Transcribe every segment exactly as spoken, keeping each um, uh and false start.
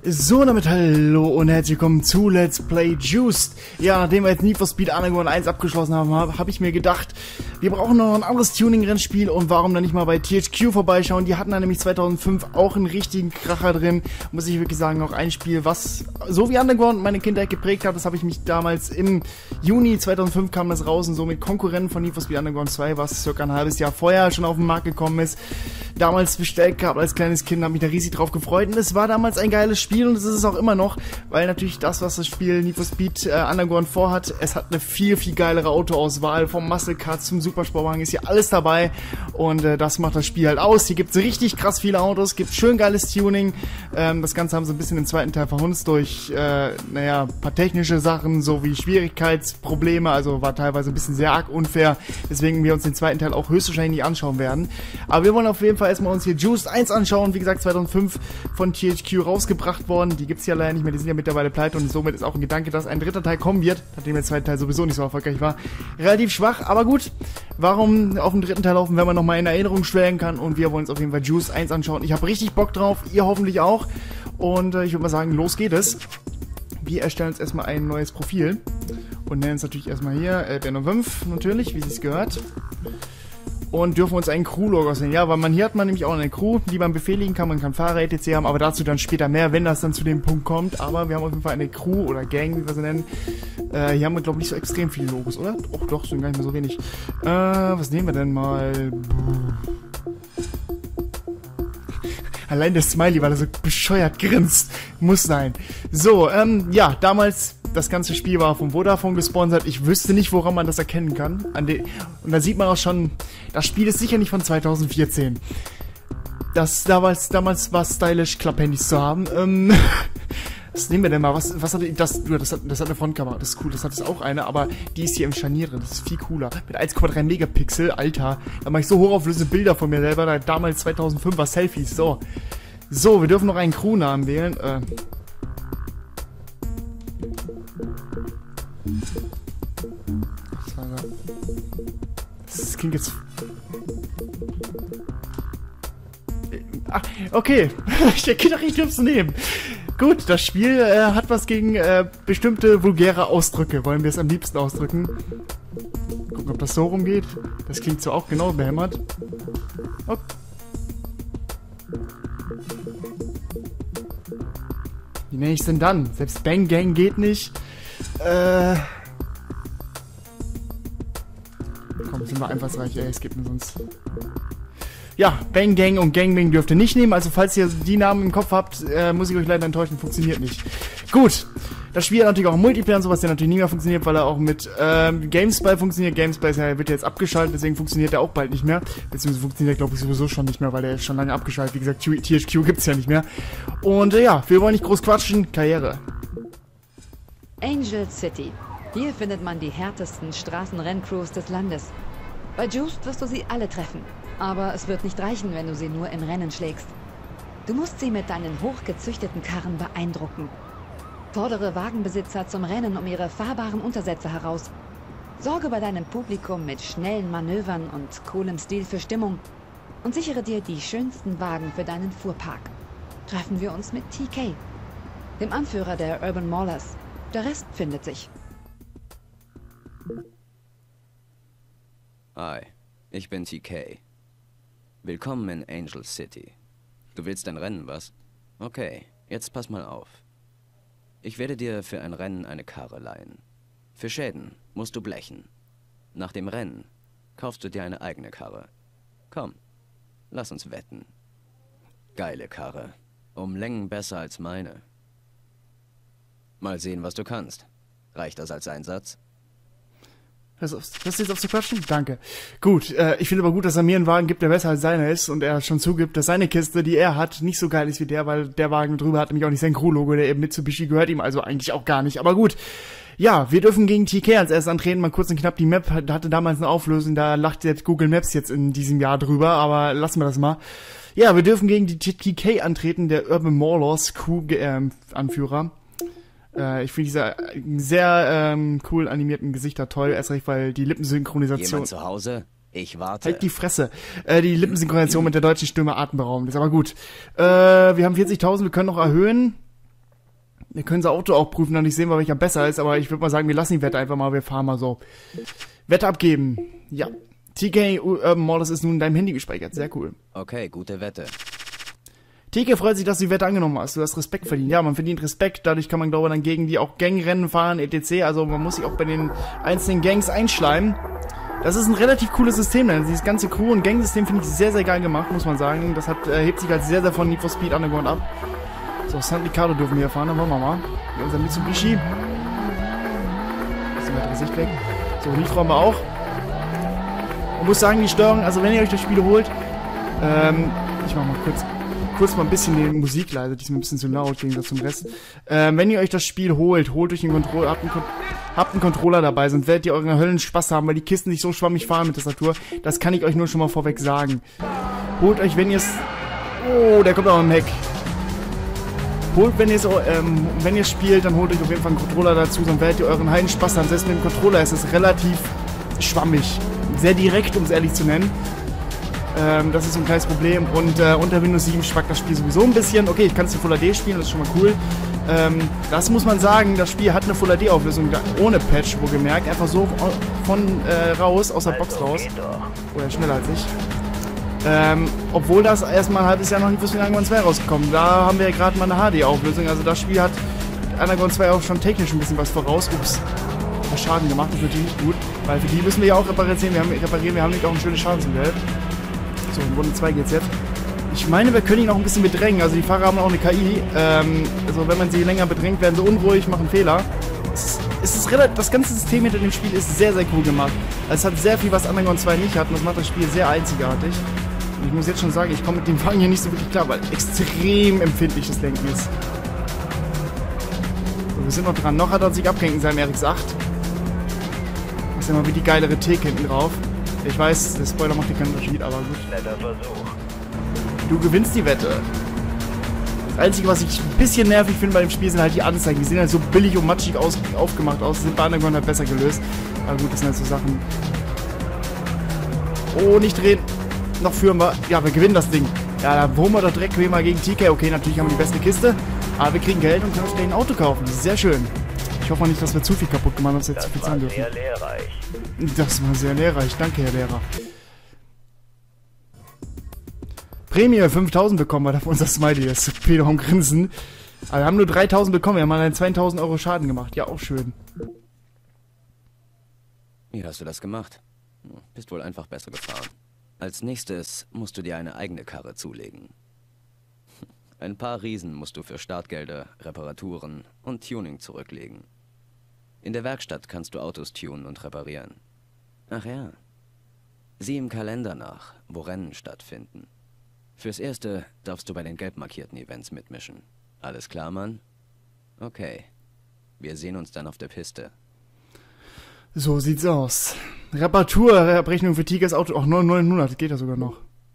So, damit hallo und herzlich willkommen zu Let's Play Juiced. Ja, nachdem wir jetzt Need for Speed Underground eins abgeschlossen haben, habe hab ich mir gedacht, wir brauchen noch ein anderes Tuning-Rennspiel und warum dann nicht mal bei T H Q vorbeischauen. Die hatten da nämlich zweitausendfünf auch einen richtigen Kracher drin. Muss ich wirklich sagen, auch ein Spiel, was so wie Underground meine Kindheit geprägt hat. Das habe ich mich damals im Juni zweitausendfünf kam das raus und so mit Konkurrenten von Need for Speed Underground zwei, was circa ein halbes Jahr vorher schon auf den Markt gekommen ist. Damals bestellt gehabt als kleines Kind, habe mich da riesig drauf gefreut und es war damals ein geiles Spiel und es ist es auch immer noch, weil natürlich das, was das Spiel Need for Speed äh, Underground vorhat, es hat eine viel, viel geilere Autoauswahl, vom Muscle Car zum Supersportwagen ist hier alles dabei und äh, das macht das Spiel halt aus. Hier gibt es richtig krass viele Autos, gibt schön geiles Tuning, ähm, das Ganze haben sie ein bisschen im zweiten Teil verhunzt durch, äh, naja, ein paar technische Sachen, so wie Schwierigkeitsprobleme, also war teilweise ein bisschen sehr arg unfair, deswegen wir uns den zweiten Teil auch höchstwahrscheinlich nicht anschauen werden, aber wir wollen auf jeden Fall erstmal uns hier Juiced eins anschauen, wie gesagt zweitausendfünf von T H Q rausgebracht worden, die gibt es ja leider nicht mehr, die sind ja mittlerweile pleite und somit ist auch ein Gedanke, dass ein dritter Teil kommen wird, nachdem der zweite Teil sowieso nicht so erfolgreich war, relativ schwach, aber gut, warum auf den dritten Teil laufen, wenn man nochmal in Erinnerung schwelgen kann und wir wollen uns auf jeden Fall Juiced eins anschauen, ich habe richtig Bock drauf, ihr hoffentlich auch und äh, ich würde mal sagen, los geht es. Wir erstellen uns erstmal ein neues Profil und nennen es natürlich erstmal hier L B N fünf, natürlich, wie es gehört. Und dürfen uns einen Crew-Logo sehen. Ja, weil man hier hat man nämlich auch eine Crew, die man befehligen kann. Man kann Fahrer et cetera haben, aber dazu dann später mehr, wenn das dann zu dem Punkt kommt. Aber wir haben auf jeden Fall eine Crew oder Gang, wie wir sie nennen. Äh, hier haben wir, glaube ich, nicht so extrem viele Logos, oder? Och, doch, sind gar nicht mehr so wenig. Äh, was nehmen wir denn mal? Allein der Smiley, weil er so bescheuert grinst. Muss sein. So, ähm, ja, damals... Das ganze Spiel war von Vodafone gesponsert. Ich wüsste nicht, woran man das erkennen kann. An den, und da sieht man auch schon, das Spiel ist sicher nicht von zweitausendvierzehn. Das damals, damals war stylisch, Klapphandys zu haben. Ähm, was nehmen wir denn mal? Was, was hat das? Das hat, das hat eine Frontkamera. Das ist cool. Das hat es auch eine, aber die ist hier im Scharnier drin. Das ist viel cooler. Mit eins Komma drei Megapixel, Alter. Da mache ich so hochauflösende Bilder von mir selber. Da damals zweitausendfünf war Selfies. So. So, wir dürfen noch einen Crewnamen wählen. Äh. Das klingt jetzt... Ach, okay. Ich denke doch, ich dürf's nehmen. Gut, das Spiel äh, hat was gegen äh, bestimmte vulgäre Ausdrücke. Wollen wir es am liebsten ausdrücken? Gucken, ob das so rumgeht. Das klingt so auch genau behämmert. Okay. Wie nenne ich es denn dann? Selbst Bang Gang geht nicht. Äh... Komm, sind wir einfallsreich, ey, es gibt mir sonst... Ja, Bang Gang und Gangbang dürft ihr nicht nehmen, also falls ihr die Namen im Kopf habt, äh, muss ich euch leider enttäuschen, funktioniert nicht. Gut, das Spiel hat natürlich auch Multiplayer und sowas, der natürlich nie mehr funktioniert, weil er auch mit ähm, GameSpy funktioniert. GameSpy wird ja jetzt abgeschaltet, deswegen funktioniert er auch bald nicht mehr. Beziehungsweise funktioniert er, glaube ich, sowieso schon nicht mehr, weil der ist schon lange abgeschaltet. Wie gesagt, T H Q gibt's ja nicht mehr. Und äh, ja, wir wollen nicht groß quatschen, Karriere. Angel City. Hier findet man die härtesten Straßenrenncrews des Landes. Bei Juiced wirst du sie alle treffen. Aber es wird nicht reichen, wenn du sie nur im Rennen schlägst. Du musst sie mit deinen hochgezüchteten Karren beeindrucken. Fordere Wagenbesitzer zum Rennen um ihre fahrbaren Untersätze heraus. Sorge bei deinem Publikum mit schnellen Manövern und coolem Stil für Stimmung. Und sichere dir die schönsten Wagen für deinen Fuhrpark. Treffen wir uns mit T K, dem Anführer der Urban Maulers. Der Rest findet sich. Hi, ich bin T K. Willkommen in Angel City. Du willst ein Rennen, was? Okay, jetzt pass mal auf. Ich werde dir für ein Rennen eine Karre leihen. Für Schäden musst du blechen. Nach dem Rennen kaufst du dir eine eigene Karre. Komm, lass uns wetten. Geile Karre. Um Längen besser als meine. Mal sehen, was du kannst. Reicht das als Einsatz? Das ist jetzt auf zu quatschen? Danke. Gut, äh, ich finde aber gut, dass er mir einen Wagen gibt, der besser als seiner ist und er schon zugibt, dass seine Kiste, die er hat, nicht so geil ist wie der, weil der Wagen drüber hat nämlich auch nicht sein Crew-Logo, der eben Mitsubishi gehört ihm also eigentlich auch gar nicht. Aber gut, ja, wir dürfen gegen T K als erstes antreten, mal kurz und knapp, die Map hatte damals eine Auflösung, da lacht jetzt Google Maps jetzt in diesem Jahr drüber, aber lassen wir das mal. Ja, wir dürfen gegen die T K antreten, der Urban Maulers Crew-Anführer. Äh, ich finde diese sehr ähm, cool animierten Gesichter toll, erst recht, weil die Lippensynchronisation... Jemand zu Hause? Ich warte. Halt die Fresse. Äh, die Lippensynchronisation mit der deutschen Stimme atemberaubend ist, aber gut. Äh, wir haben vierzigtausend, wir können noch erhöhen. Wir können das Auto auch prüfen, dann nicht sehen, welcher besser ist, aber ich würde mal sagen, wir lassen die Wette einfach mal, wir fahren mal so. Wette abgeben. Ja. T K Urban Models ist nun in deinem Handy gespeichert. Sehr cool. Okay, gute Wette. T K freut sich, dass du die Wette angenommen hast. Du hast Respekt verdient. Ja, man verdient Respekt. Dadurch kann man, glaube ich, dann gegen die auch Gangrennen fahren, et cetera. Also man muss sich auch bei den einzelnen Gangs einschleimen. Das ist ein relativ cooles System, denn dieses ganze Crew- und Gang-System finde ich sehr, sehr geil gemacht, muss man sagen. Das hat, äh, hebt sich halt sehr, sehr von Need for Speed Underground ab. So, San Ricardo dürfen wir hier fahren, dann wollen wir mal. Hier unser Mitsubishi. Bisschen weitere Sicht weg. So, Nitro haben wir auch. Man muss sagen, die Steuerung, also wenn ihr euch das Spiel holt, ähm, ich mach mal kurz, kurz mal ein bisschen die Musik leise, die ist mir ein bisschen zu laut, im Gegensatz zum Rest. Ähm, wenn ihr euch das Spiel holt, holt euch einen Controller, habt einen, habt einen Controller dabei, sonst werdet ihr euren Höllen Spaß haben, weil die Kisten nicht so schwammig fahren mit Tastatur. Das kann ich euch nur schon mal vorweg sagen. Holt euch, wenn ihr es, oh, der kommt auch im Heck. Holt, wenn ihr es ähm, wenn ihr spielt, dann holt euch auf jeden Fall einen Controller dazu, sonst werdet ihr euren Heiden Spaß haben. Selbst mit dem Controller ist es relativ schwammig. Sehr direkt, um es ehrlich zu nennen. Ähm, das ist so ein kleines Problem. Und äh, unter Windows sieben schwackt das Spiel sowieso ein bisschen. Okay, ich kann es in Full H D spielen, das ist schon mal cool. Ähm, das muss man sagen, das Spiel hat eine Full H D-Auflösung ohne Patch, wo gemerkt. Einfach so von äh, raus, aus der Box raus. Oder schneller als ich. Ähm, obwohl das erstmal ein halbes Jahr noch nicht bis in Underground zwei rausgekommen. Da haben wir ja gerade mal eine H D-Auflösung. Also das Spiel hat Underground zwei auch schon technisch ein bisschen was voraus. Ups. Schaden gemacht, das ist natürlich nicht gut, weil für die müssen wir ja auch reparieren, wir haben, reparieren, wir haben nicht auch ein schönes Schadensmodell. So, in Runde zwei geht's jetzt. Ich meine, wir können ihn auch ein bisschen bedrängen, also die Fahrer haben auch eine K I, ähm, also wenn man sie länger bedrängt, werden sie unruhig, machen Fehler. Es ist, es ist relativ, das ganze System hinter dem Spiel ist sehr, sehr cool gemacht. Es hat sehr viel, was Underground zwei nicht hat, und das macht das Spiel sehr einzigartig. Und ich muss jetzt schon sagen, ich komme mit dem Wagen hier nicht so wirklich klar, weil extrem empfindlich das Lenken ist. So, wir sind noch dran, noch hat er sich abgehängt in seinem R X acht. Das ist immer wie die geilere Theke hinten drauf. Ich weiß, der Spoiler macht dir keinen Unterschied, aber gut. Netter Versuch. Du gewinnst die Wette. Das Einzige, was ich ein bisschen nervig finde bei dem Spiel, sind halt die Anzeigen. Die sehen halt so billig und matschig aus, aufgemacht aus. Die sind bei Underground halt besser gelöst. Aber gut, das sind halt so Sachen. Oh, nicht drehen. Noch führen wir. Ja, wir gewinnen das Ding. Ja, da holen wir doch direkt mal gegen T K. Okay, natürlich haben wir die beste Kiste. Aber wir kriegen Geld und können uns gleich ein Auto kaufen. Das ist sehr schön. Ich hoffe mal nicht, dass wir zu viel kaputt gemacht haben, dass wir jetzt zu viel zahlen dürfen. Das war sehr lehrreich. Das war sehr lehrreich. Danke, Herr Lehrer. Prämie fünftausend bekommen wir da für unser Smiley. Das ist Peter am Grinsen. Aber wir haben nur dreitausend bekommen. Wir haben mal zweitausend Euro Schaden gemacht. Ja, auch schön. Wie hast du das gemacht? Bist wohl einfach besser gefahren. Als nächstes musst du dir eine eigene Karre zulegen. Ein paar Riesen musst du für Startgelder, Reparaturen und Tuning zurücklegen. In der Werkstatt kannst du Autos tunen und reparieren. Ach ja. Sieh im Kalender nach, wo Rennen stattfinden. Fürs Erste darfst du bei den gelb markierten Events mitmischen. Alles klar, Mann? Okay. Wir sehen uns dann auf der Piste. So sieht's aus. Reparatur, Abrechnung für Tigers Auto. Auch neunhundert, geht ja sogar noch.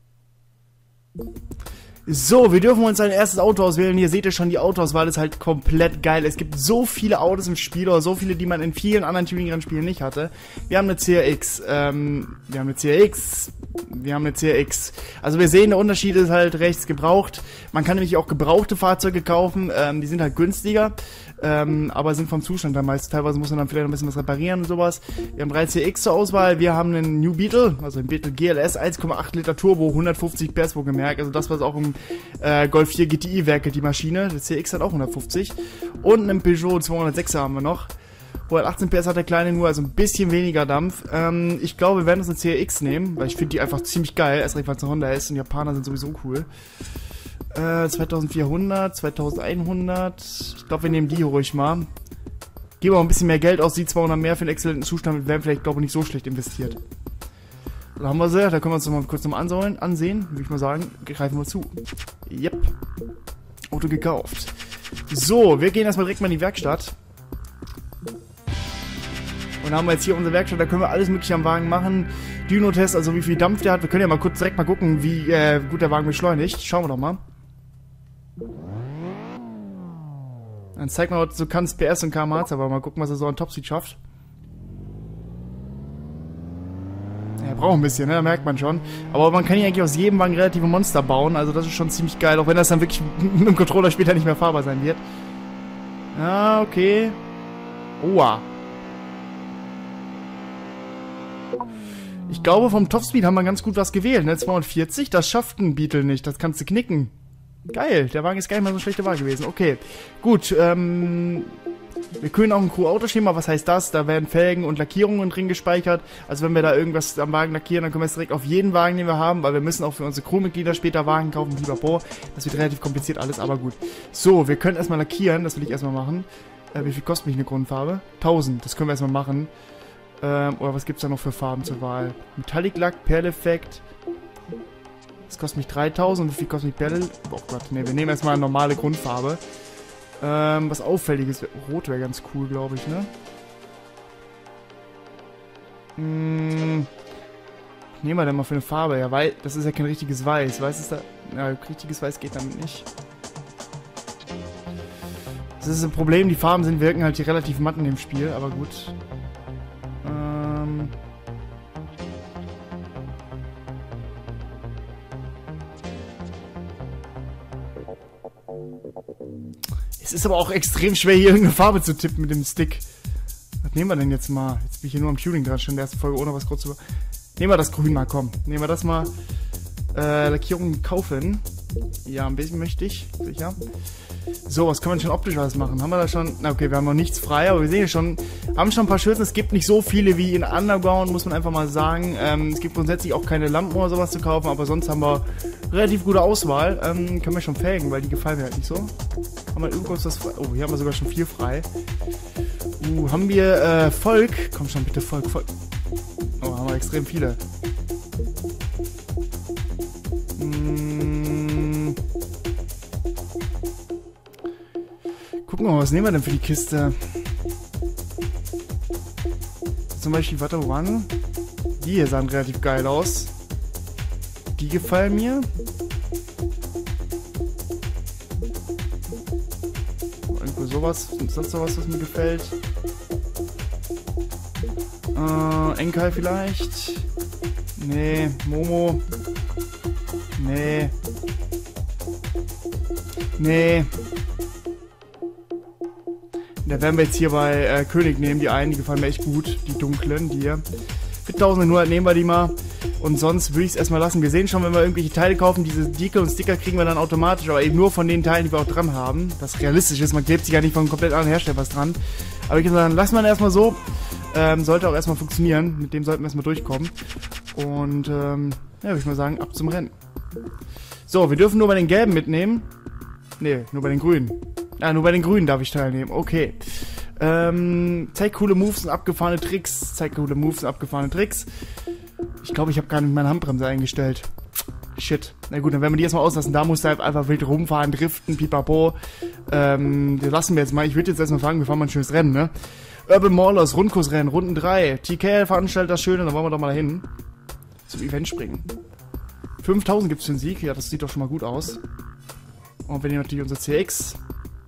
So, wir dürfen uns ein erstes Auto auswählen. Hier seht ihr schon, die Autoauswahl ist halt komplett geil. Es gibt so viele Autos im Spiel, oder so viele, die man in vielen anderen Tuning-Rennspielen nicht hatte. Wir haben eine C R X, ähm, wir haben eine C R X, wir haben eine C R X. Also wir sehen, der Unterschied ist halt rechts gebraucht. Man kann nämlich auch gebrauchte Fahrzeuge kaufen, ähm, die sind halt günstiger, ähm, aber sind vom Zustand dann meist. Teilweise muss man dann vielleicht ein bisschen was reparieren und sowas. Wir haben drei C R X zur Auswahl, wir haben einen New Beetle, also einen Beetle G L S, eins Komma acht Liter Turbo, hundertfünfzig P S wohlgemerkt, also das, was auch im äh, Golf vier G T I werkelt, die Maschine. Der C R X hat auch hundertfünfzig. Und einen Peugeot zweihundertsechser haben wir noch. hundertachtzehn P S hat der kleine nur, also ein bisschen weniger Dampf. Ähm, ich glaube, wir werden uns eine C R X nehmen, weil ich finde die einfach ziemlich geil, erst recht, weil es eine Honda ist und Japaner sind sowieso cool. Äh, zweitausendvierhundert, zweitausendeinhundert, ich glaube, wir nehmen die ruhig mal. Geben auch ein bisschen mehr Geld aus, die zweihundert mehr für einen exzellenten Zustand, werden vielleicht, glaube ich, nicht so schlecht investiert. Da haben wir sie, da können wir uns noch mal kurz nochmal ansehen, ansehen, würde ich mal sagen, greifen wir zu. Yep. Auto gekauft. So, wir gehen erstmal direkt mal in die Werkstatt. Und da haben wir jetzt hier unsere Werkstatt, da können wir alles mögliche am Wagen machen. Dyno-Test, also wie viel Dampf der hat. Wir können ja mal kurz direkt mal gucken, wie äh, gut der Wagen beschleunigt. Schauen wir doch mal. Dann zeig mal, was du kannst, P S und K M H, aber mal gucken, was er so an Topspeed schafft. Ja, er braucht ein bisschen, ne? Da merkt man schon. Aber man kann hier eigentlich aus jedem Wagen relative Monster bauen. Also das ist schon ziemlich geil, auch wenn das dann wirklich mit dem Controller später nicht mehr fahrbar sein wird. Ja, okay. Oha. Ich glaube, vom Topspeed haben wir ganz gut was gewählt, ne? zweihundertvierzig, das schafft ein Beetle nicht, das kannst du knicken. Geil, der Wagen ist gar nicht mal so eine schlechte Wahl gewesen. Okay, gut, ähm... wir können auch ein Crew-Autoschema, was heißt das? Da werden Felgen und Lackierungen drin gespeichert. Also wenn wir da irgendwas am Wagen lackieren, dann können wir es direkt auf jeden Wagen, den wir haben, weil wir müssen auch für unsere Crewmitglieder später Wagen kaufen, lieber Boah. Das wird relativ kompliziert alles, aber gut. So, wir können erstmal lackieren, das will ich erstmal machen. Äh, wie viel kostet mich eine Grundfarbe? tausend, das können wir erstmal machen. Ähm, oder was gibt es da noch für Farben zur Wahl? Metallic Lack, Perleffekt. Das kostet mich dreitausend. Wie viel kostet mich Perle? Oh Gott, ne, wir nehmen erstmal eine normale Grundfarbe. Ähm, was Auffälliges. Rot wäre ganz cool, glaube ich, ne? Hm. Was nehmen wir denn mal für eine Farbe? Ja, weil das ist ja kein richtiges Weiß. Weiß ist da. Ja, richtiges Weiß geht damit nicht. Das ist ein Problem, die Farben sind, wirken halt hier relativ matt in dem Spiel, aber gut. Ähm. Es ist aber auch extrem schwer, hier irgendeine Farbe zu tippen mit dem Stick. Was nehmen wir denn jetzt mal? Jetzt bin ich hier nur am Tuning dran, schon in der ersten Folge, ohne was kurz zu... Nehmen wir das Grün mal, komm. Nehmen wir das mal. Äh, Lackierung kaufen. Ja, ein bisschen möchte ich. Sicher. So, was können wir denn schon optisch alles machen? Haben wir da schon... Na okay, wir haben noch nichts frei, aber wir sehen ja schon... Haben schon ein paar Schürzen. Es gibt nicht so viele wie in Underground, muss man einfach mal sagen. Ähm, es gibt grundsätzlich auch keine Lampen oder sowas zu kaufen, aber sonst haben wir relativ gute Auswahl. Ähm, können wir schon felgen, weil die gefallen mir halt nicht so. Haben wir irgendwas was frei? Oh, hier haben wir sogar schon viel frei. Uh, haben wir äh, Volk? Komm schon, bitte Volk, Volk. Oh, haben wir extrem viele. Hm. Gucken wir mal, was nehmen wir denn für die Kiste? Zum Beispiel, warte, one. Die hier sahen relativ geil aus. Die gefallen mir. Irgendwo sowas, sonst sowas, was mir gefällt. Äh, Enkai vielleicht. Nee, Momo. Nee. Nee. Da werden wir jetzt hier bei äh, König nehmen, die einen, die gefallen mir echt gut. Die dunklen, die hier. Für tausendeinhundert nehmen wir die mal. Und sonst würde ich es erstmal lassen. Wir sehen schon, wenn wir irgendwelche Teile kaufen, diese Deckel und Sticker kriegen wir dann automatisch, aber eben nur von den Teilen, die wir auch dran haben. Das realistisch ist, man klebt sich ja nicht von einem komplett anderen Hersteller was dran. Aber ich würde sagen, lassen wir ihn erstmal so. Ähm, sollte auch erstmal funktionieren. Mit dem sollten wir erstmal durchkommen. Und ähm, ja, würde ich mal sagen, ab zum Rennen. So, wir dürfen nur bei den Gelben mitnehmen. Ne, nur bei den Grünen. Ah, nur bei den Grünen darf ich teilnehmen. Okay. Ähm, zeig coole Moves und abgefahrene Tricks. Zeig coole Moves und abgefahrene Tricks. Ich glaube, ich habe gar nicht meine Handbremse eingestellt. Shit. Na gut, dann werden wir die erstmal auslassen. Da musst du halt einfach wild rumfahren, driften, pipapo. Ähm, das lassen wir jetzt mal. Ich würde jetzt erstmal fragen, wir fahren mal ein schönes Rennen, ne? Urban Maulers, Rundkursrennen, Runden drei. T K veranstaltet das Schöne, dann wollen wir doch mal dahin. Zum Event springen. fünftausend gibt es für den Sieg. Ja, das sieht doch schon mal gut aus. Und wir nehmen natürlich unser C X.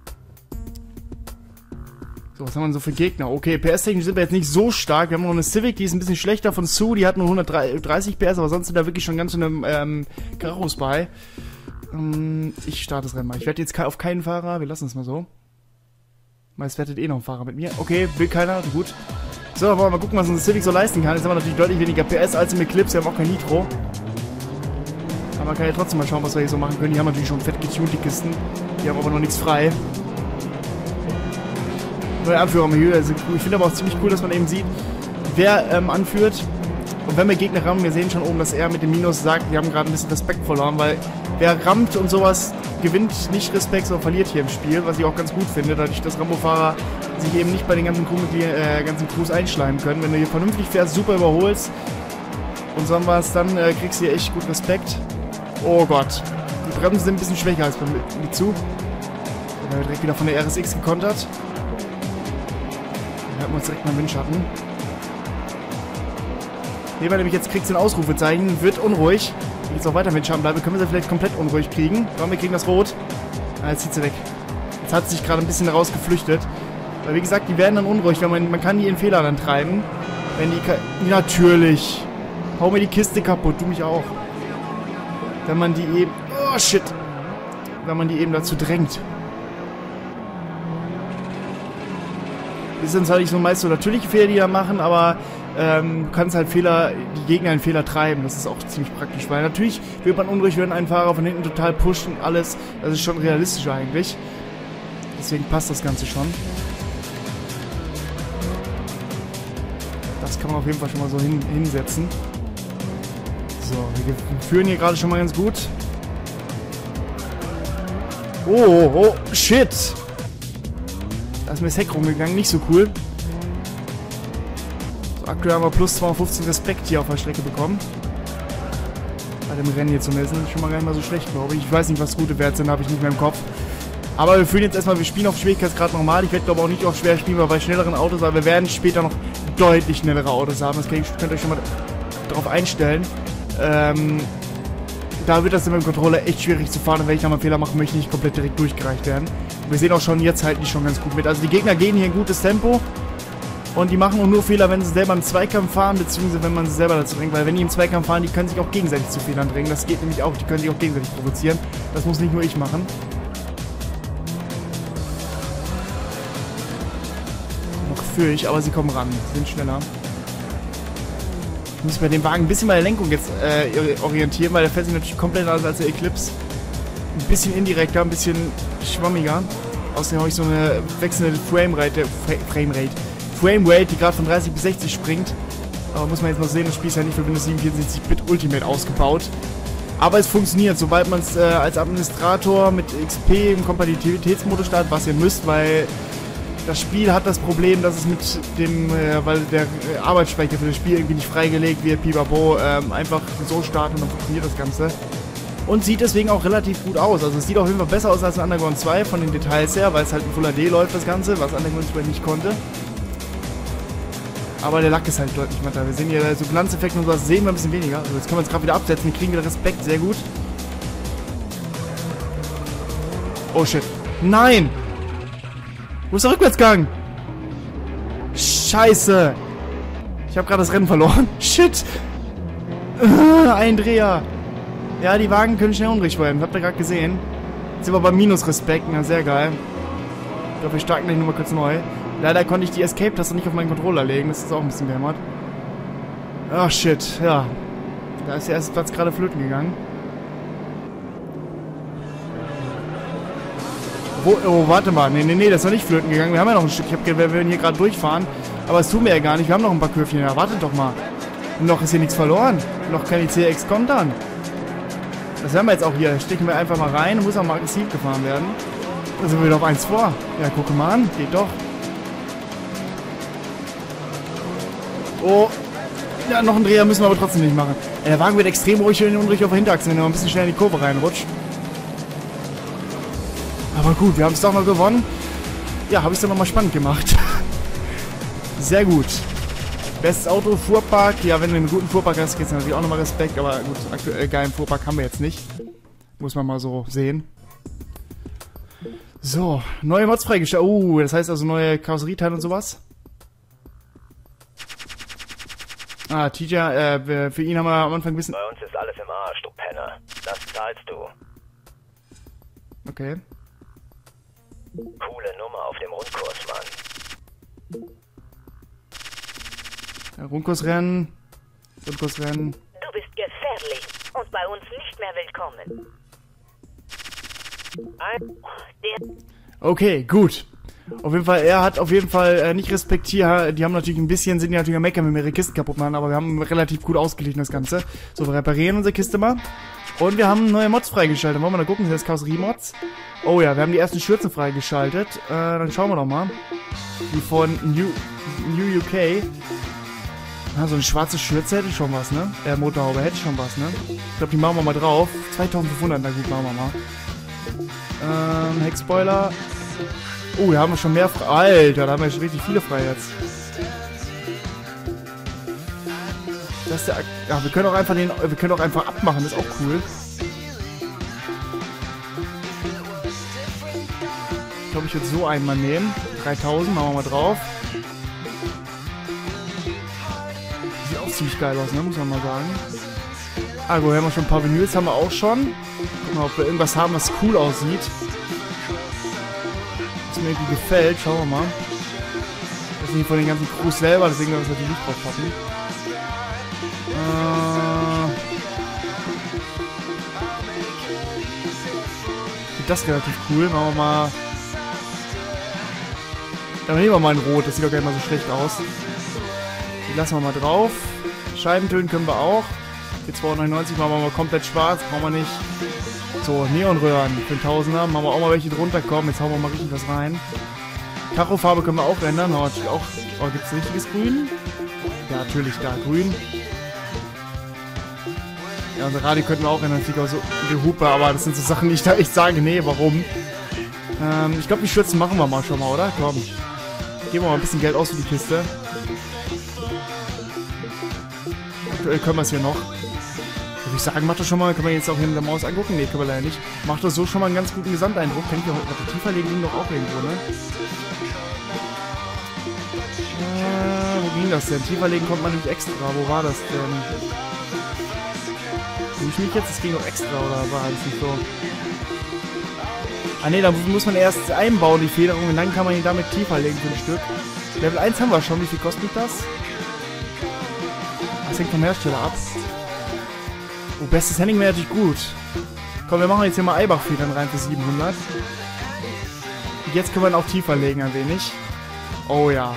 So, was haben wir denn so für Gegner? Okay, P S-technisch sind wir jetzt nicht so stark. Wir haben noch eine Civic, die ist ein bisschen schlechter von Sue. Die hat nur hundertdreißig P S, aber sonst sind da wirklich schon ganz schöne ähm, Karos bei. Ähm, ich starte das Rennen mal. Ich werde jetzt auf keinen Fahrer. Wir lassen es mal so. Meist wettet eh noch ein Fahrer mit mir. Okay, will keiner. Gut. So, wollen wir mal gucken, was unsere Civic so leisten kann. Jetzt haben wir natürlich deutlich weniger P S als im Eclipse. Wir haben auch kein Nitro. Aber man kann ja trotzdem mal schauen, was wir hier so machen können. Die haben natürlich schon fett getuned, die Kisten. Die haben aber noch nichts frei. Neue Anführer am Höhe sind cool. Ich finde aber auch ziemlich cool, dass man eben sieht, wer ähm, anführt. Und wenn wir Gegner rammen, wir sehen schon oben, dass er mit dem Minus sagt, wir haben gerade ein bisschen Respekt verloren, weil wer rammt und sowas gewinnt nicht Respekt, sondern verliert hier im Spiel, was ich auch ganz gut finde, dadurch, dass Rambo-Fahrer sich eben nicht bei den ganzen, Crew, die, äh, ganzen Crews einschleimen können. Wenn du hier vernünftig fährst, super überholst und so was, dann äh, kriegst du hier echt gut Respekt. Oh Gott. Die Bremsen sind ein bisschen schwächer als beim Mitsu. Da wird direkt wieder von der R S X gekontert. Da halten wir uns direkt mal im Windschatten. Nehmen wir nämlich jetzt kriegst du ein Ausrufezeichen, wird unruhig. Wenn ich jetzt auch weiter im Windschatten bleibe, können wir sie vielleicht komplett unruhig kriegen. Komm, wir kriegen das Rot. Ah, jetzt zieht sie weg. Jetzt hat sie sich gerade ein bisschen raus geflüchtet. Weil wie gesagt, die werden dann unruhig, wenn man, man kann die in Fehler dann treiben. Wenn die, die natürlich. Hau mir die Kiste kaputt, du mich auch. Wenn man die eben... Oh, shit. Wenn man die eben dazu drängt. Das sind halt nicht so meist so natürliche Fehler, die da machen, aber ähm, du kannst halt Fehler, die Gegner einen Fehler treiben. Das ist auch ziemlich praktisch, weil natürlich wird man unruhig, wenn ein Fahrer von hinten total pusht und alles. Das ist schon realistisch eigentlich. Deswegen passt das Ganze schon. Das kann man auf jeden Fall schon mal so hin, hinsetzen. So, wir führen hier gerade schon mal ganz gut. Oh, oh, shit! Da ist mir das Heck rumgegangen, nicht so cool. So, aktuell haben wir plus zweihundertfünfzehn Respekt hier auf der Strecke bekommen. Bei dem Rennen hier zumindest. Das ist schon mal gar nicht mal so schlecht, glaube ich. Ich weiß nicht, was gute Werte sind, habe ich nicht mehr im Kopf. Aber wir fühlen jetzt erstmal, wir spielen auf Schwierigkeitsgrad normal. Ich werde glaube auch nicht auf schwer spielen, weil bei schnelleren Autos, aber wir werden später noch deutlich schnellere Autos haben. Das könnt ihr euch schon mal darauf einstellen. Ähm, da wird das mit dem Controller echt schwierig zu fahren. Und wenn ich da mal einen Fehler mache, möchte ich nicht komplett direkt durchgereicht werden. Und wir sehen auch schon, jetzt halten die schon ganz gut mit. Also die Gegner gehen hier ein gutes Tempo. Und die machen auch nur Fehler, wenn sie selber im Zweikampf fahren, beziehungsweise wenn man sie selber dazu bringt. Weil wenn die im Zweikampf fahren, die können sich auch gegenseitig zu Fehlern bringen. Das geht nämlich auch, die können sich auch gegenseitig provozieren. Das muss nicht nur ich machen. Für ich, aber sie kommen ran, sind schneller. Ich muss bei dem Wagen ein bisschen bei der Lenkung jetzt äh, orientieren, weil der fährt sich natürlich komplett anders als der Eclipse. Ein bisschen indirekter, ein bisschen schwammiger. Außerdem habe ich so eine wechselnde Framerate, Framerate, Framerate, die gerade von dreißig bis sechzig springt. Aber muss man jetzt noch sehen, das Spiel ist ja nicht für Windows siebenundvierzig Bit Ultimate ausgebaut. Aber es funktioniert, sobald man es äh, als Administrator mit X P im Kompatibilitätsmodus startet, was ihr müsst, weil das Spiel hat das Problem, dass es mit dem, äh, weil der äh, Arbeitsspeicher für das Spiel irgendwie nicht freigelegt wird, Pibabo, ähm, einfach so starten und dann funktioniert das Ganze. Und sieht deswegen auch relativ gut aus. Also es sieht auf jeden Fall besser aus als in Underground zwei von den Details her, weil es halt in Full H D läuft das Ganze, was Underground zwei nicht konnte. Aber der Lack ist halt deutlich matter. Wir sehen hier so Glanzeffekte und sowas, sehen wir ein bisschen weniger. Also jetzt können wir uns gerade wieder absetzen, wir kriegen wieder Respekt, sehr gut. Oh shit. Nein! Wo ist der Rückwärtsgang? Scheiße. Ich habe gerade das Rennen verloren. Shit. Uh, ein Dreher. Ja, die Wagen können schnell unruhig werden. Habt ihr gerade gesehen. Jetzt sind wir bei Minus-Respekt. Na, sehr geil. Ich glaube, wir starten gleich nochmal kurz neu. Leider konnte ich die Escape-Taste nicht auf meinen Controller legen. Das ist auch ein bisschen behämmert. Ach, shit. Ja. Da ist der erste Platz gerade flöten gegangen. Oh, oh, warte mal. Nee, nee, nee, das ist noch nicht flöten gegangen. Wir haben ja noch ein Stück. Ich hab gedacht, wir würden hier gerade durchfahren. Aber das tun wir ja gar nicht. Wir haben noch ein paar Kurvchen. Ja, wartet doch mal. Noch ist hier nichts verloren. Noch kann die C X kontern. Das haben wir jetzt auch hier. Stecken wir einfach mal rein. Muss auch mal aggressiv gefahren werden. Da sind wir wieder auf eins vor. Ja, guck mal an. Geht doch. Oh. Ja, noch einen Dreher müssen wir aber trotzdem nicht machen. Ja, der Wagen wird extrem ruhig und unruhig auf der Hinterachse, wenn er ein bisschen schnell in die Kurve reinrutscht. Aber gut, wir haben es doch noch gewonnen. Ja, habe ich es dann nochmal spannend gemacht. Sehr gut. Bestes Auto, Fuhrpark. Ja, wenn du einen guten Fuhrpark hast, gibt es natürlich auch nochmal Respekt. Aber gut, aktuell geilen Fuhrpark haben wir jetzt nicht. Muss man mal so sehen. So, neue Mods freigestellt. Oh, das heißt also neue Karosserieteile und sowas. Ah, T J, äh, für ihn haben wir am Anfang ein bisschen... Bei uns ist alles im Arsch, du Penner. Das zahlst du. Okay. Coole Nummer auf dem Rundkurs, Mann. Ja, Rundkursrennen. Rundkursrennen. Du bist gefährlich und bei uns nicht mehr willkommen. Ein, der Okay, gut. Auf jeden Fall, er hat auf jeden Fall äh, nicht respektiert. Die haben natürlich ein bisschen, sind ja natürlich am Meckern, wenn wir ihre Kisten kaputt machen, aber wir haben relativ gut ausgeglichen das Ganze. So, wir reparieren unsere Kiste mal. Und wir haben neue Mods freigeschaltet. Wollen wir mal gucken, sind das Karosserie-Mods? Oh ja, wir haben die ersten Schürzen freigeschaltet. Äh, dann schauen wir doch mal. Die von New, New U K. Ah, so eine schwarze Schürze hätte schon was, ne? Äh, Motorhaube hätte schon was, ne? Ich glaube, die machen wir mal drauf. zweitausendfünfhundert, na gut, machen wir mal. Ähm, Heckspoiler. Oh, da haben wir schon mehr frei. Alter, da haben wir schon richtig viele frei jetzt. Das ist der... Ja, wir können auch einfach den... Wir können auch einfach abmachen, das ist auch cool. Ich glaube, ich würde so einen mal nehmen. dreitausend, machen wir mal drauf. Sieht auch ziemlich geil aus, ne? Muss man mal sagen. Ah, gut, haben wir schon ein paar Vinyls, haben wir auch schon. Gucken wir mal, ob wir irgendwas haben, was cool aussieht. Was mir irgendwie gefällt. Schauen wir mal. Das sind die von den ganzen Crews selber, deswegen werden wir natürlich nicht drauf packen. Äh, das ist relativ cool. Machen wir mal. Dann nehmen wir mal ein Rot, das sieht doch gar nicht mal so schlecht aus. Die lassen wir mal drauf. Scheibentönen können wir auch. Die zweihundertneunundneunzig machen wir mal komplett schwarz, brauchen wir nicht. So, Neonröhren für den Tausender. Machen wir auch mal welche drunter kommen. Jetzt hauen wir mal richtig was rein. Tachofarbe können wir auch ändern. Oh, auch, oh, gibt es ein richtiges Grün? Ja, natürlich, da, grün. Ja, unser Radio könnten wir auch ändern. Sieht auch so die Hupe, aber das sind so Sachen, die ich da echt sage, nee, warum? Ähm, ich glaube, die Schürzen machen wir mal schon mal, oder? Komm. Geben wir mal ein bisschen Geld aus für die Kiste. Aktuell können wir es hier noch. Würde ich sagen, macht das schon mal, können wir jetzt auch hier mit der Maus angucken? Ne, können wir leider nicht. Macht das so schon mal einen ganz guten Gesamteindruck. Kennt ihr heute tiefer legen ging doch auch irgendwo, ne? Äh, wo ging das denn? Tiefer legen kommt man nämlich extra. Wo war das denn? Sehe ich mich jetzt? Das ging doch extra, oder war alles nicht so? Ah ne, da muss man erst einbauen, die Federung, und dann kann man ihn damit tiefer legen für ein Stück. Level eins haben wir schon. Wie viel kostet das? Das hängt vom Hersteller ab. Oh, bestes Handling wäre natürlich gut. Komm, wir machen jetzt hier mal Eibach-Federn rein für siebenhundert. Und jetzt können wir ihn auch tiefer legen ein wenig. Oh ja.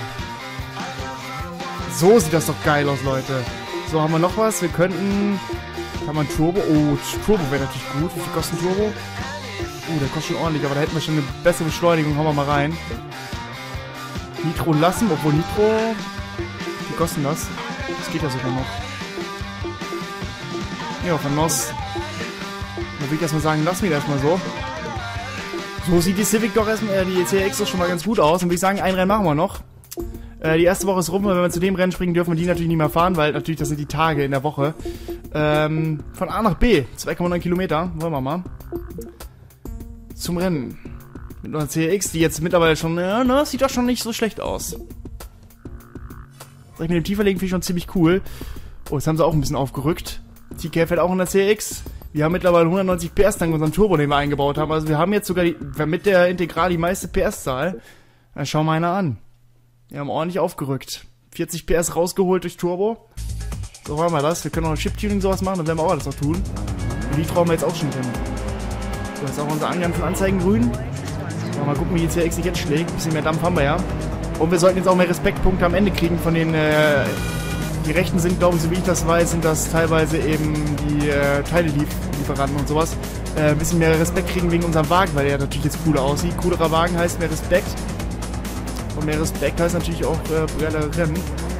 So sieht das doch geil aus, Leute. So, haben wir noch was? Wir könnten... Kann man Turbo? Oh, Turbo wäre natürlich gut. Wie viel kostet ein Turbo? Uh, der kostet schon ordentlich, aber da hätten wir schon eine bessere Beschleunigung. Hauen wir mal rein. Nitro lassen, obwohl Nitro... Wie kostet das? Das geht ja sogar noch. Ja, von Nos. Da würde ich erstmal sagen, lassen wir das erstmal so. So sieht die Civic doch erstmal, äh, die C R X doch schon mal ganz gut aus. Und würde ich sagen, ein Rennen machen wir noch. Äh, die erste Woche ist rum, und wenn wir zu dem Rennen springen, dürfen wir die natürlich nicht mehr fahren, weil natürlich das sind die Tage in der Woche. Ähm, von A nach B, zwei Komma neun Kilometer, wollen wir mal. Zum Rennen. Mit einer C R X, die jetzt mittlerweile schon, ja, ne, sieht doch schon nicht so schlecht aus. Soll ich mit dem Tieferlegen finde ich schon ziemlich cool. Oh, jetzt haben sie auch ein bisschen aufgerückt. T K fährt auch in der C R X. Wir haben mittlerweile hundertneunzig P S dank unserem Turbo, den wir eingebaut haben. Also wir haben jetzt sogar die, mit der Integral die meiste P S-Zahl. Dann schau mal einer an. Wir haben ordentlich aufgerückt. vierzig P S rausgeholt durch Turbo. So wollen wir das. Wir können auch ein Chip-Tuning sowas machen, dann werden wir auch alles noch tun. Und die trauen wir jetzt auch schon drin. So, jetzt auch unser Angang von Anzeigen grün. So, mal gucken, wie die C R X sich jetzt schlägt. Ein bisschen mehr Dampf haben wir ja. Und wir sollten jetzt auch mehr Respektpunkte am Ende kriegen von den... Äh, die rechten sind, glaube ich, so wie ich das weiß, sind das teilweise eben die äh, Teile-Lieferanten und sowas. Äh, ein bisschen mehr Respekt kriegen wegen unserem Wagen, weil der natürlich jetzt cooler aussieht. Coolerer Wagen heißt mehr Respekt. Und mehr Respekt heißt natürlich auch äh, geile Rennen.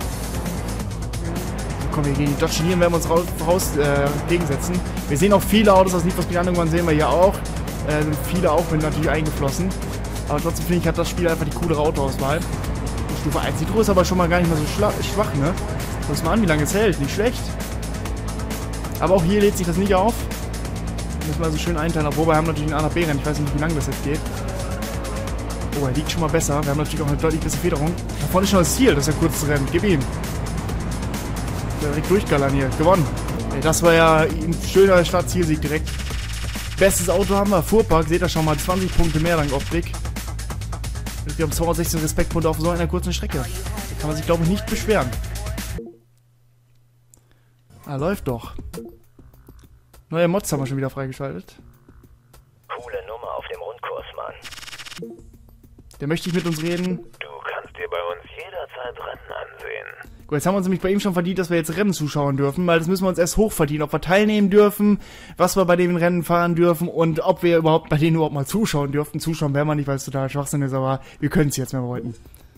So, komm, wir gegen die Dodge Neon werden wir uns raus, raus äh, gegensetzen. Wir sehen auch viele Autos aus Need for Speed Underground, sehen wir hier auch. Äh, sind viele auch mit natürlich eingeflossen. Aber trotzdem finde ich, hat das Spiel einfach die coolere Autoauswahl. Stufe eins Nitro ist aber schon mal gar nicht mehr so schwach, ne? Schau mal an, wie lange es hält. Nicht schlecht. Aber auch hier lädt sich das nicht auf. Müssen wir also schön einteilen. Obwohl wir haben natürlich ein A nach B Rennen. Ich weiß nicht, wie lange das jetzt geht. Oh, er liegt schon mal besser. Wir haben natürlich auch eine deutlich bessere Federung. Da vorne ist schon das Ziel. Das ist ein kurzes Rennen. Gib ihm. Direkt durchgallern hier. Gewonnen. Ey, das war ja ein schöner Start-Zielsieg direkt. Bestes Auto haben wir. Fuhrpark. Seht ihr schon mal. zwanzig Punkte mehr dank Optik. Wir haben zweihundertsechzehn Respektpunkte auf so einer kurzen Strecke. Da kann man sich, glaube ich, nicht beschweren. Ah, läuft doch. Neue Mods haben wir schon wieder freigeschaltet. Coole Nummer auf dem Rundkurs, Mann. Der möchte ich mit uns reden. Du kannst dir bei uns jederzeit Rennen ansehen. Gut, jetzt haben wir uns nämlich bei ihm schon verdient, dass wir jetzt Rennen zuschauen dürfen, weil das müssen wir uns erst hochverdienen. Ob wir teilnehmen dürfen, was wir bei den Rennen fahren dürfen und ob wir überhaupt bei denen überhaupt mal zuschauen dürften. Zuschauen werden wir nicht, weil es total Schwachsinn ist, aber wir können es jetzt, wenn wir wollten.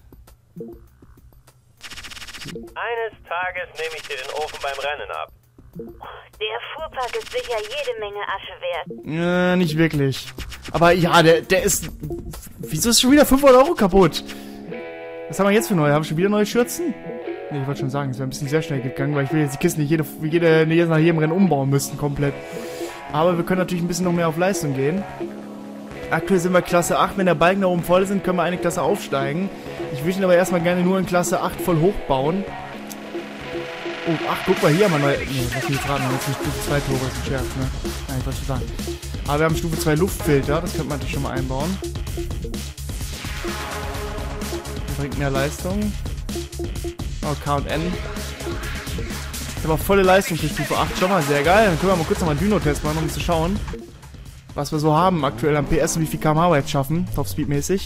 Eines Tages nehme ich dir den Ofen beim Rennen ab. Der Fuhrpark ist sicher jede Menge Asche wert. Äh, nicht wirklich. Aber ja, der, der ist... Wieso ist schon wieder fünfhundert Euro kaputt? Was haben wir jetzt für neue? Haben wir schon wieder neue Schürzen? Ne, ich wollte schon sagen, es wäre ein bisschen sehr schnell gegangen, weil ich will jetzt die Kisten nicht jede, jede, jede, nach jedem Rennen umbauen müssten, komplett. Aber wir können natürlich ein bisschen noch mehr auf Leistung gehen. Aktuell sind wir Klasse acht. Wenn der Balken da oben voll sind, können wir eine Klasse aufsteigen. Ich würde ihn aber erstmal gerne nur in Klasse acht voll hochbauen. Oh, ach, guck mal, hier haben wir neue... Ne, was wir jetzt raten, jetzt nicht Stufe zwei Turbo, ist ein Scherz, ne? Nein, ich wollte schon sagen. Aber wir haben Stufe zwei Luftfilter, das könnte man natürlich schon mal einbauen. bringt mehr Leistung. Oh, K und N. Ich habe auch volle Leistung für Stufe acht. Schon mal sehr geil. Dann können wir mal kurz nochmal einen Dyno-Test machen, um zu schauen, was wir so haben aktuell am P S und wie viel Kilometer pro Stunde wir jetzt schaffen. Top-Speed-mäßig.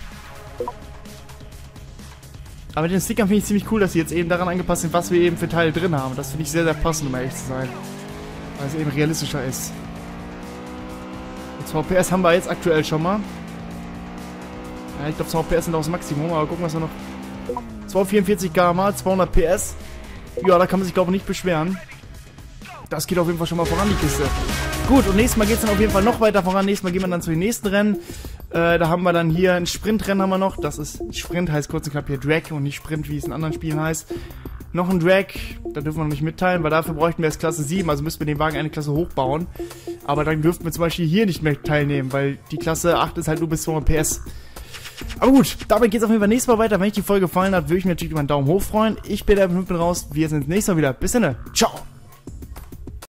Aber mit den Stickern finde ich ziemlich cool, dass sie jetzt eben daran angepasst sind, was wir eben für Teile drin haben. Das finde ich sehr, sehr passend, um ehrlich zu sein. Weil es eben realistischer ist. Und zwei P S haben wir jetzt aktuell schon mal. Ja, ich glaube, zwei P S sind auch das Maximum, aber gucken, was wir noch... zweihundertvierundvierzig Kilometer pro Stunde, zweihundert P S. Ja, da kann man sich, glaube ich, nicht beschweren. Das geht auf jeden Fall schon mal voran, die Kiste. Gut, und nächstes Mal geht es dann auf jeden Fall noch weiter voran. Nächstes Mal gehen wir dann zu den nächsten Rennen. Äh, da haben wir dann hier ein Sprintrennen haben wir noch. Das ist, Sprint heißt kurz und knapp hier Drag und nicht Sprint, wie es in anderen Spielen heißt. Noch ein Drag, da dürfen wir noch nicht mitteilen, weil dafür bräuchten wir jetzt Klasse sieben, also müssten wir den Wagen eine Klasse hochbauen. Aber dann dürften wir zum Beispiel hier nicht mehr teilnehmen, weil die Klasse acht ist halt nur bis zweihundert P S. Aber gut, damit geht es auf jeden Fall nächstes Mal weiter. Wenn euch die Folge gefallen hat, würde ich mir natürlich über einen Daumen hoch freuen. Ich bin der bin raus, wir sehen uns nächstes Mal wieder. Bis dann, ciao!